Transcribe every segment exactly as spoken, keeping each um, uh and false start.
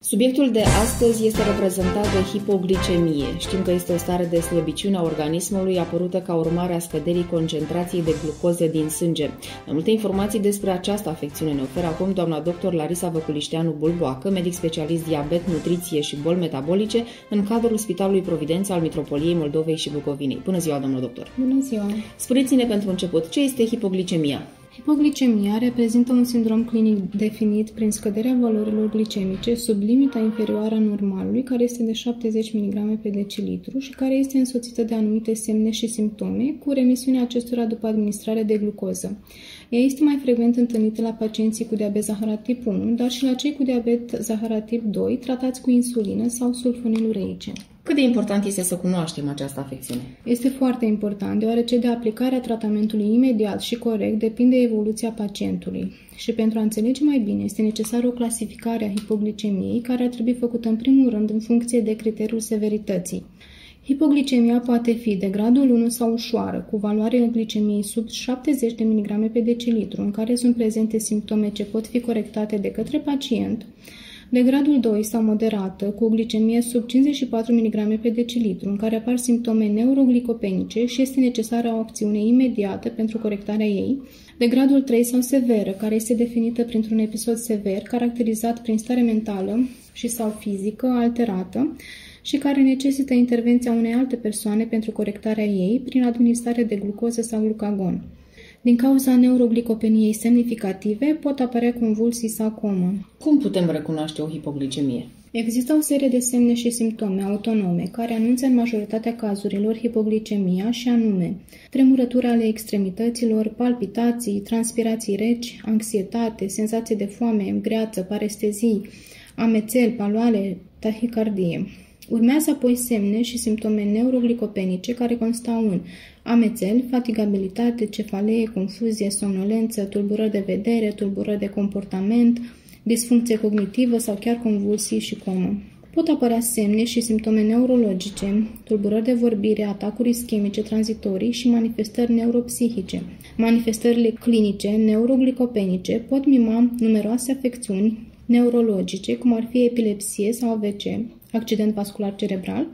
Subiectul de astăzi este reprezentat de hipoglicemie. Știm că este o stare de slăbiciune a organismului apărută ca urmare a scăderii concentrației de glucoză din sânge. Mai multe informații despre această afecțiune ne oferă acum doamna doctor Larisa Văculișteanu-Bulboacă, medic specialist diabet, nutriție și boli metabolice în cadrul Spitalului Providența al Mitropoliei Moldovei și Bucovinei. Bună ziua, doamnă doctor! Bună ziua! Spuneți-ne pentru început, ce este hipoglicemia? Hipoglicemia reprezintă un sindrom clinic definit prin scăderea valorilor glicemice sub limita inferioară a normalului, care este de șaptezeci de miligrame pe decilitru și care este însoțită de anumite semne și simptome, cu remisiunea acestora după administrare de glucoză. Ea este mai frecvent întâlnită la pacienții cu diabet zaharat tip unu, dar și la cei cu diabet zaharat tip doi, tratați cu insulină sau sulfonilureice. Cât de important este să cunoaștem această afecțiune? Este foarte important, deoarece de aplicarea tratamentului imediat și corect depinde evoluția pacientului. Și pentru a înțelege mai bine, este necesară o clasificare a hipoglicemiei, care ar trebui făcută în primul rând în funcție de criteriul severității. Hipoglicemia poate fi de gradul unu sau ușoară, cu valoare glicemiei sub șaptezeci de miligrame pe decilitru, în care sunt prezente simptome ce pot fi corectate de către pacient, de gradul doi sau moderată, cu o glicemie sub cincizeci și patru miligrame pe decilitru, în care apar simptome neuroglicopenice și este necesară o acțiune imediată pentru corectarea ei, de gradul trei sau severă, care este definită printr-un episod sever, caracterizat prin stare mentală și sau fizică alterată și care necesită intervenția unei alte persoane pentru corectarea ei prin administrare de glucoză sau glucagon. Din cauza neuroglicopeniei semnificative, pot apărea convulsii sau comă. Cum putem recunoaște o hipoglicemie? Există o serie de semne și simptome autonome care anunță în majoritatea cazurilor hipoglicemia și anume tremurături ale extremităților, palpitații, transpirații reci, anxietate, senzație de foame, greață, parestezii, amețel, paloale, tahicardie. Urmează apoi semne și simptome neuroglicopenice care constau în amețel, fatigabilitate, cefalee, confuzie, somnolență, tulburări de vedere, tulburări de comportament, disfuncție cognitivă sau chiar convulsii și comă. Pot apărea semne și simptome neurologice, tulburări de vorbire, atacuri ischemice tranzitorii și manifestări neuropsihice. Manifestările clinice neuroglicopenice pot mima numeroase afecțiuni neurologice, cum ar fi epilepsie sau A V C, accident vascular cerebral,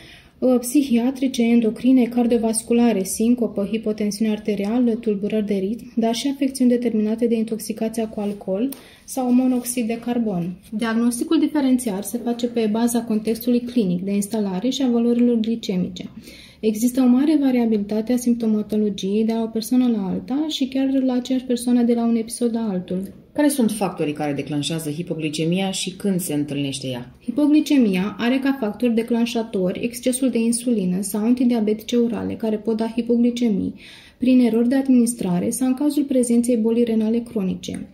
psihiatrice, endocrine, cardiovasculare, sincopă, hipotensiune arterială, tulburări de ritm, dar și afecțiuni determinate de intoxicația cu alcool sau monoxid de carbon. Diagnosticul diferențiar se face pe baza contextului clinic de instalare și a valorilor glicemice. Există o mare variabilitate a simptomatologiei de la o persoană la alta și chiar la aceeași persoană de la un episod la altul. Care sunt factorii care declanșează hipoglicemia și când se întâlnește ea? Hipoglicemia are ca factori declanșatori excesul de insulină sau antidiabetice orale care pot da hipoglicemii prin erori de administrare sau în cazul prezenței bolii renale cronice.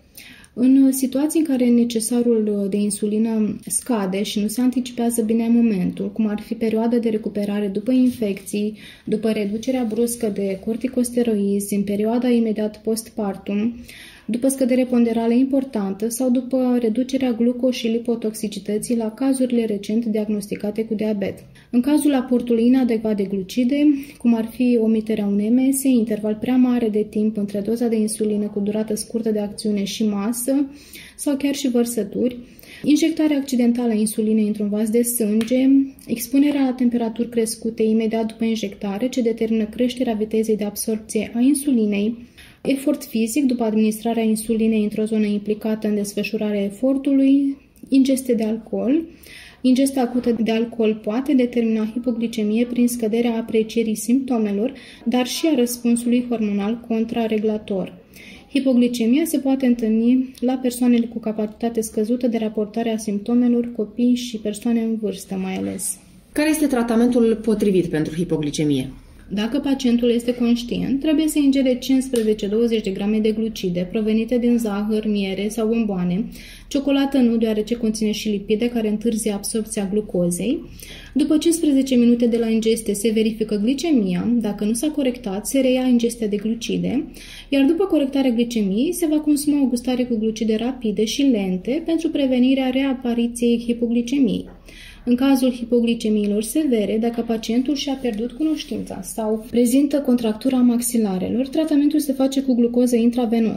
În situații în care necesarul de insulină scade și nu se anticipează bine momentul, cum ar fi perioada de recuperare după infecții, după reducerea bruscă de corticosteroizi, în perioada imediat postpartum, după scădere ponderală importantă sau după reducerea gluco- și lipotoxicității la cazurile recent diagnosticate cu diabet. În cazul aportului inadecvat de glucide, cum ar fi omiterea unei mese, interval prea mare de timp între doza de insulină cu durată scurtă de acțiune și masă, sau chiar și vărsături, injectarea accidentală a insulinei într-un vas de sânge, expunerea la temperaturi crescute imediat după injectare, ce determină creșterea vitezei de absorbție a insulinei, efort fizic după administrarea insulinei într-o zonă implicată în desfășurarea efortului, ingeste de alcool. Ingesta acută de alcool poate determina hipoglicemie prin scăderea aprecierii simptomelor, dar și a răspunsului hormonal contraregulator. Hipoglicemia se poate întâlni la persoanele cu capacitate scăzută de raportare a simptomelor, copii și persoane în vârstă mai ales. Care este tratamentul potrivit pentru hipoglicemie? Dacă pacientul este conștient, trebuie să ingere cincisprezece douăzeci de grame de glucide provenite din zahăr, miere sau bomboane, ciocolată nu, deoarece conține și lipide care întârzie absorbția glucozei. După cincisprezece minute de la ingestie se verifică glicemia, dacă nu s-a corectat, se reia ingestia de glucide, iar după corectarea glicemiei se va consuma o gustare cu glucide rapide și lente pentru prevenirea reapariției hipoglicemiei. În cazul hipoglicemiilor severe, dacă pacientul și-a pierdut cunoștința sau prezintă contractura maxilarelor, tratamentul se face cu glucoză intravenos.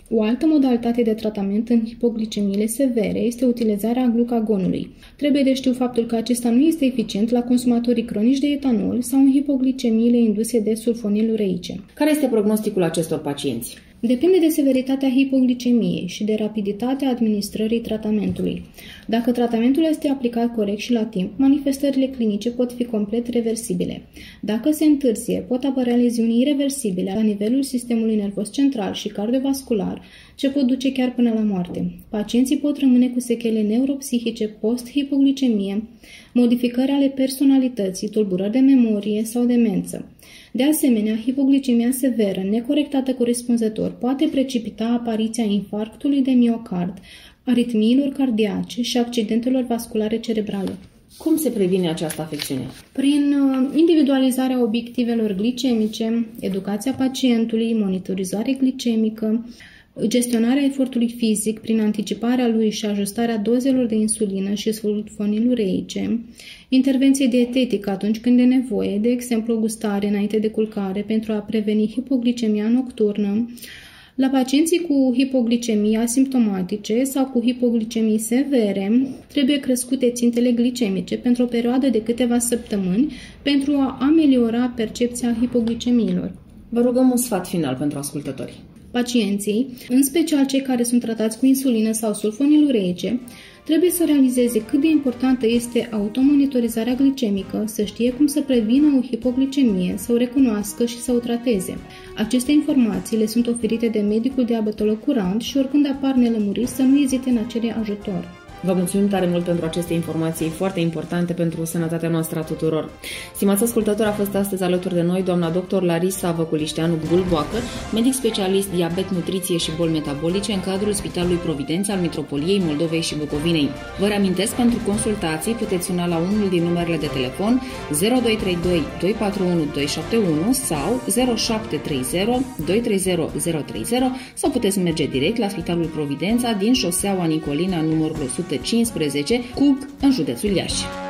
O altă modalitate de tratament în hipoglicemiile severe este utilizarea glucagonului. Trebuie de știut faptul că acesta nu este eficient la consumatorii cronici de etanol sau în hipoglicemiile induse de sulfonilureice. Care este prognosticul acestor pacienți? Depinde de severitatea hipoglicemiei și de rapiditatea administrării tratamentului. Dacă tratamentul este aplicat corect și la timp, manifestările clinice pot fi complet reversibile. Dacă se întârzie, pot apărea leziuni ireversibile la nivelul sistemului nervos central și cardiovascular, ce pot duce chiar până la moarte. Pacienții pot rămâne cu sechele neuropsihice post-hipoglicemie, modificări ale personalității, tulburări de memorie sau demență. De asemenea, hipoglicemia severă, necorectată corespunzător, poate precipita apariția infarctului de miocard, aritmiilor cardiace și accidentelor vasculare cerebrale. Cum se previne această afecțiune? Prin individualizarea obiectivelor glicemice, educația pacientului, monitorizare glicemică, gestionarea efortului fizic prin anticiparea lui și ajustarea dozelor de insulină și sulfonilureice, intervenție dietetică atunci când e nevoie, de exemplu gustare înainte de culcare pentru a preveni hipoglicemia nocturnă. La pacienții cu hipoglicemii asimptomatice sau cu hipoglicemii severe, trebuie crescute țintele glicemice pentru o perioadă de câteva săptămâni pentru a ameliora percepția hipoglicemiilor. Vă rugăm un sfat final pentru ascultători. Pacienții, în special cei care sunt tratați cu insulină sau sulfonilureice, trebuie să realizeze cât de importantă este automonitorizarea glicemică, să știe cum să prevină o hipoglicemie, să o recunoască și să o trateze. Aceste informații le sunt oferite de medicul diabetolog curant și oricând apar nelămuriri să nu ezite în a cere ajutor. Vă mulțumim tare mult pentru aceste informații foarte importante pentru sănătatea noastră a tuturor. Stimați ascultători, a fost astăzi alături de noi doamna doctor Larisa Văculișteanu Bulboacă, medic specialist diabet, nutriție și boli metabolice în cadrul Spitalului Providența al Mitropoliei Moldovei și Bucovinei. Vă reamintesc, pentru consultații puteți suna la unul din numerele de telefon zero doi trei doi, doi patru unu, doi șapte unu sau zero șapte trei zero, doi trei zero, zero trei zero sau puteți merge direct la Spitalul Providența din șoseaua Nicolina numărul o sută cincisprezece, Cug, în județul Iași.